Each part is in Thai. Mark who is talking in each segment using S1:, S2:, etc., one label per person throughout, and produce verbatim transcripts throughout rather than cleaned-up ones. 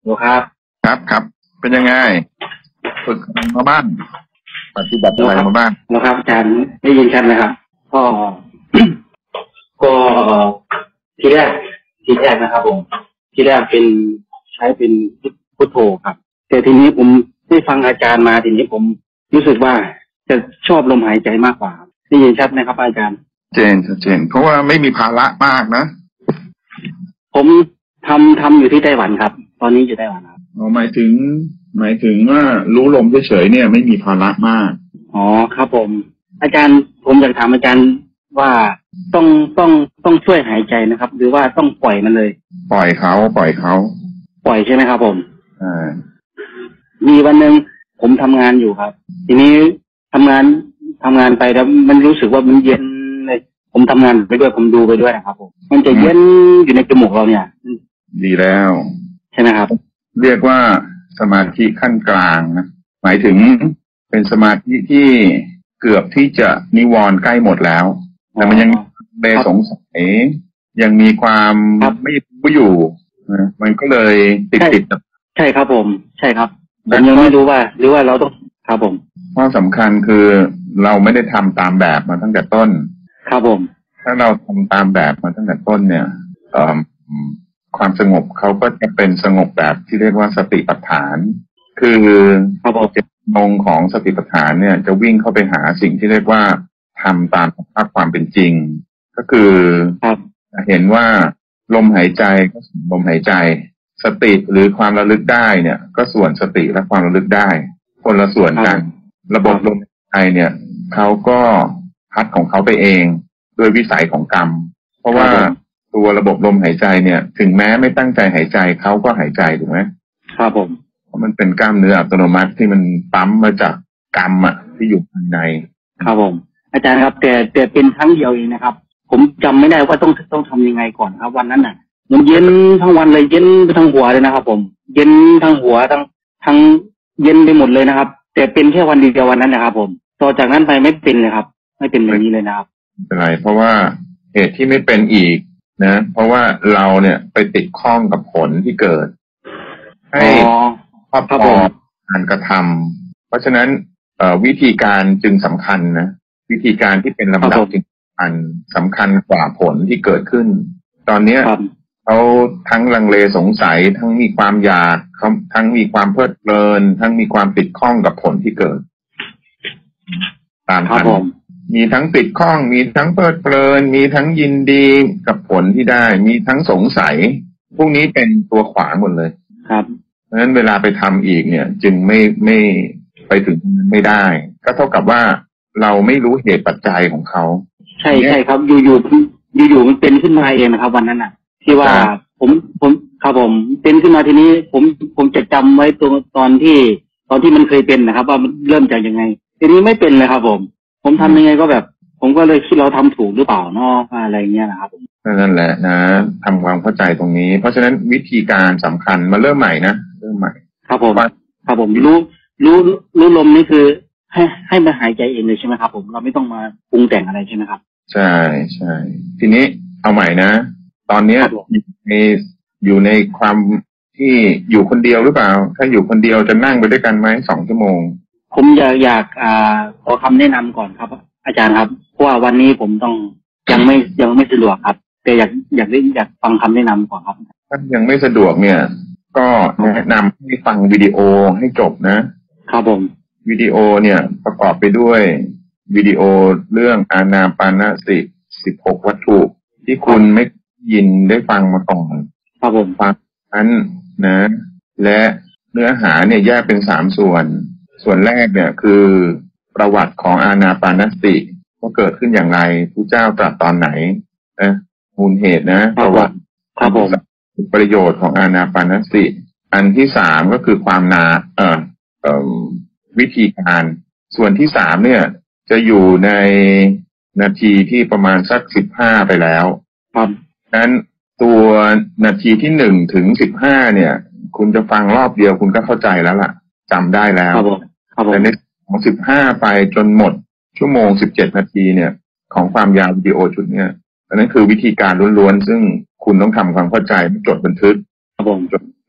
S1: ดูครับ
S2: ครับครับเป็นยังไงฝึกมาบ้างปฏิบัติอะไรมาบ้าง
S1: นะครับอาจารย์ได้ยินชัดไหมครับก็ก็ทีแรกทีแรกนะครับผมทีแรกเป็นใช้เป็นพุทโธครับแต่ทีนี้ผมได้ฟังอาจารย์มาทีนี้ผมรู้สึกว่าจะชอบลมหายใจมากกว่าได้ยินชัดไหมครับอาจารย์
S2: เจนเจนเพราะว่าไม่มีภาระมากนะ
S1: ผมทำทำอยู่ที่ไต้หวันครับตอนนี้อยู่ไต้หวันครับ
S2: อ๋อหมายถึงหมายถึงว่ารู้ลมเฉยๆเนี่ยไม่มีภาระมาก
S1: อ๋อครับผมอาจารย์ผมอยากถามอาจารย์ว่าต้องต้องต้องช่วยหายใจนะครับหรือว่าต้องปล่อยมันเลย
S2: ปล่อยเขาปล่อยเขา
S1: ปล่อยใช่ไหมครับผม
S2: อ่า
S1: มีวันหนึ่งผมทำงานอยู่ครับทีนี้ทำงานทำงานไปแล้วมันรู้สึกว่ามันเย็นเลยผมทำงานไปด้วยผมดูไปด้วยนะครับผมมันจะเย็นอยู่ในจมูกเราเนี่ย
S2: ดีแล้ว
S1: ใช่ไหมครับ
S2: เรียกว่าสมาธิขั้นกลางนะหมายถึงเป็นสมาธิที่เกือบที่จะนิวรณ์ใกล้หมดแล้วแต่มันยังเบสงสัยยังมีความไม่รู้อยู่นะมันก็เลยติดติด
S1: ใช่ครับผมใช่ครับผมยังไม่รู้ว่าหรือว่าเราต้องครับผม
S2: ข้อสำคัญคือเราไม่ได้ทำตามแบบมาตั้งแต่ต้น
S1: ครับผม
S2: ถ้าเราทำตามแบบมาตั้งแต่ต้นเนี่ยความสงบเขาก็จะเป็นสงบแบบที่เรียกว่าสติปัฏฐานคือเจตจำนงของสติปัฏฐานเนี่ยจะวิ่งเข้าไปหาสิ่งที่เรียกว่าทำตามสภาพความเป็นจริงก็คือเห็นว่าลมหายใจก็ลมหายใจสติหรือความระลึกได้เนี่ยก็ส่วนสติและความระลึกได้คนละส่วนกันระบบลมหายใจเนี่ยเขาก็พัดของเขาไปเองด้วยวิสัยของกรรมเพราะว่าตัวระบบลมหายใจเนี่ยถึงแม้ไม่ตั้งใจหายใจเขาก็หายใจถูกไหม
S1: ครับผม
S2: เพราะมันเป็นกล้ามเนื้ออัตโนมัติที่มันปั๊มมาจากกรรมอ่ะที่อยู่ภายใน
S1: ครับผมอาจารย์ครับแต่แต่เป็นครั้งเดียวเองนะครับผมจำไม่ได้ว่าต้องต้องทำยังไงก่อนครับวันนั้นน่ะมันเย็นทั้งวันเลยเย็นไปทั้งหัวเลยนะครับผมเย็นทั้งหัวทั้งทั้งเย็นไปหมดเลยนะครับแต่เป็นแค่วันเดียววันนั้นนะครับผมต่อจากนั้นไปไม่เป็นเลยครับไม่เป็นแบบนี้เลยนะครับ
S2: ไม่เป็นไรเพราะว่าเหตุที่ไม่เป็นอีกนะเพราะว่าเราเนี่ยไปติดข้องกับผลที่เกิดให้ครอบครองการกระทำเพราะฉะนั้นวิธีการจึงสำคัญนะวิธีการที่เป็นลำดับจึงสำคัญสำคัญกว่าผลที่เกิดขึ้นตอนนี้เขาทั้งลังเลสงสัยทั้งมีความอยากเขาทั้งมีความเพลิดเพลินทั้งมีความติดข้องกับผลที่เกิดตามทันมีทั้งติดข้องมีทั้งเพลิดเพลินมีทั้งยินดีกับผลที่ได้มีทั้งสงสัยพวกนี้เป็นตัวขวางหมดเลย
S1: ครับ
S2: เพราะฉะนั้นเวลาไปทำอีกเนี่ยจึงไม่ไม่ไปถึงไม่ได้ก็เท่ากับว่าเราไม่รู้เหตุปัจจัยของเขา
S1: ใช่ใช่ครับอยู่อยู่อยู่อยู่มันเป็นขึ้นมาเองนะครับวันนั้นน่ะที่ว่าผมผมครับผมเป็นขึ้นมาทีนี้ผมผมจะจำไว้ตัวตอนที่ตอนที่มันเคยเป็นนะครับว่ามันเริ่มจากยังไงทีนี้ไม่เป็นเลยครับผมผมทำยังไงก็แบบผมก็เลยคิดเราทำถูกหรือเปล่าเนาะอะไรเงี้ยนะครับผม
S2: นั่นแหละนะทำความเข้าใจตรงนี้เพราะฉะนั้นวิธีการสำคัญมาเริ่มใหม่นะเริ่มใหม่
S1: ครับผมครับผมรู้รู้รู้ลมนี่คือให้ให้มันหายใจเองเลยใช่ไหมครับผมเราไม่ต้องมาปรุงแต่งอะไรใช่ไหมครับ
S2: ใช่ใช่ทีนี้เอาใหม่นะตอนนี้อยู่ในอยู่ในความที่อยู่คนเดียวหรือเปล่าถ้าอยู่คนเดียวจะนั่งไปด้วยกันไหมสองชั่วโมง
S1: ผมอยากอยากอ่าขอคำแนะนำก่อนครับอาจารย์ครับเพราะว่าวันนี้ผมต้องยังไม่ยังไม่สะดวกครับแต่อยากอยากได้อยากฟังคำแนะนำก่อนครับ
S2: ถ้ายังไม่สะดวกเนี่ยก็แนะนำให้ฟังวิดีโอให้จบนะครับ
S1: ผม
S2: วิดีโอเนี่ยประกอบไปด้วยวิดีโอเรื่องอานาปานสติสิบหกวัตถุที่คุณไม่ยินได้ฟังมาก่อน
S1: ครับผม
S2: ฟังนั้นนะและเนื้อหาเนี่ยแยกเป็นสามส่วนส่วนแรกเนี่ยคือประวัติของอานาปานสติว่าเกิดขึ้นอย่างไรพระเจ้าตรัสตอนไหนนะมูลเหตุนะประวัติ
S1: ครับผม
S2: ประโยชน์ของอานาปานสติอันที่สามก็คือความนาเอ่อเอ่อวิธีการส่วนที่สามเนี่ยจะอยู่ในนาทีที่ประมาณสักสิบห้าไปแล้ว
S1: ครับ
S2: นั้นตัวนาทีที่หนึ่งถึงสิบห้าเนี่ยคุณจะฟังรอบเดียวคุณก็เข้าใจแล้วล่ะจำได้แล้วแต่ในของสิบห้าไปจนหมดชั่วโมงสิบเจ็ดนาทีเนี่ยของความยาววิดีโอชุดเนี้ยอันนั้นคือวิธีการล้วนๆซึ่งคุณต้องทำความเข้าใจจดบันทึก
S1: ครับผม
S2: จด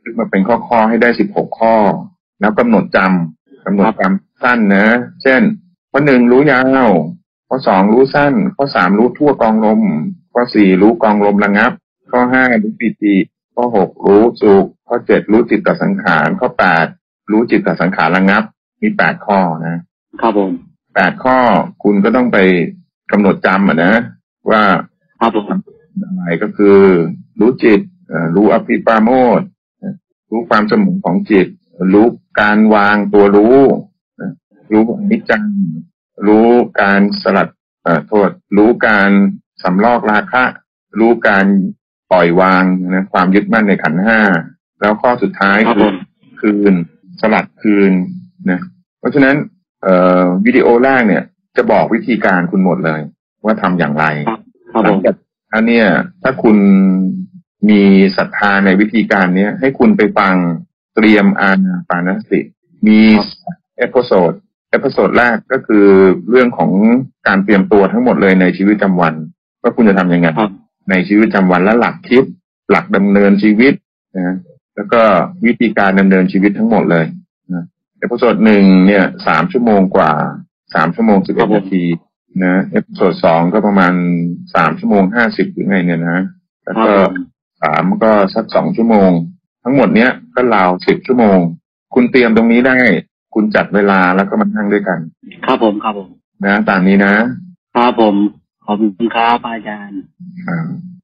S2: ขึ้นมาเป็นข้อๆให้ได้สิบหกข้อแล้วกำหนดจำกำหนดจำสั้นนะเช่นข้อหนึ่งรู้ยาวข้อสองรู้สั้นข้อสามรู้ทั่วกองลมข้อสี่รู้กองลมระงับข้อห้ารู้ปิติข้อหกรู้สุขข้อเจ็ดรู้จิตตสังขารข้อแปดรู้จิตตสังขารระงับมีแปดข้อนะครับ
S1: ผม
S2: แปดข้อคุณก็ต้องไปกำหนดจำอ่ะนะว่า
S1: ครับผม
S2: อะไรก็คือรู้จิตรู้อภิปราโมทย์รู้ความสมุนของจิตรู้การวางตัวรู้รู้อนิจจังรู้การสลัดโทษรู้การสำลอกราคะรู้การปล่อยวางนะความยึดมั่นในขันธ์ห้าแล้วข้อสุดท้ายคือคืนสลัดคืนนะเพราะฉะนั้นวิดีโอแรกเนี่ยจะบอกวิธีการคุณหมดเลยว่าทำอย่างไรหลังจากอันเนี้ยถ้าคุณมีศรัทธาในวิธีการนี้ให้คุณไปฟังเตรียมอานาปานสติมีเอพิโซดเอพิโซดแรกก็คือเรื่องของการเตรียมตัวทั้งหมดเลยในชีวิตประจำวันว่าคุณจะทำยังไงในชีวิตประจำวันและหลักคิดหลักดำเนินชีวิตนะแล้วก็วิธีการดำเนินชีวิตทั้งหมดเลยนะเอพิโซดหนึ่งเนี่ยสามชั่วโมงกว่าสามชั่วโมงสิบเอ็ดนาทีนะเอพิโซดสองก็ประมาณสามชั่วโมงห้าสิบหรือไงเนี่ยนะแล้วก็สามก็สักสองชั่วโมงทั้งหมดเนี้ยก็ราวสิบชั่วโมงคุณเตรียมตรงนี้ได้คุณจัดเวลาแล้วก็มานั่งด้วยกัน
S1: ครับผมครับผม
S2: นะตามนี้นะครับ
S1: ผมขอบคุณครับอาจารย์
S2: ครับ